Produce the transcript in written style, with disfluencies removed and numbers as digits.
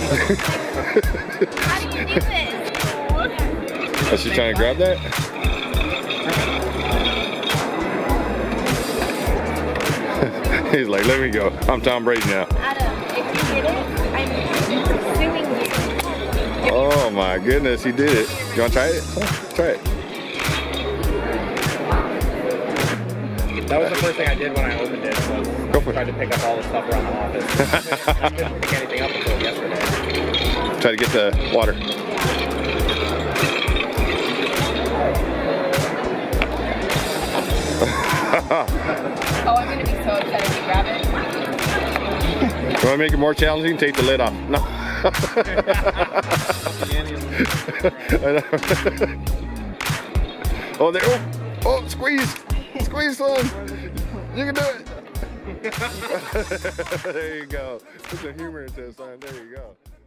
How do you do this? Is she trying to grab that? He's like, let me go. I'm Tom Brady now. Adam, if you get it, I'm suing you. Oh my goodness, he did it. You want to try it? Try it. That was the first thing I did when I opened it. Go for it. Tried to pick up all the stuff around the office. I couldn't pick anything up until yesterday. Try to get the water. Oh, I'm going to be so excited to grab it. You want to make it more challenging? Take the lid off. No. Oh, there. Oh, oh, squeeze. Squeeze, son. You can do it. There you go. Put some humor into it, son. There you go.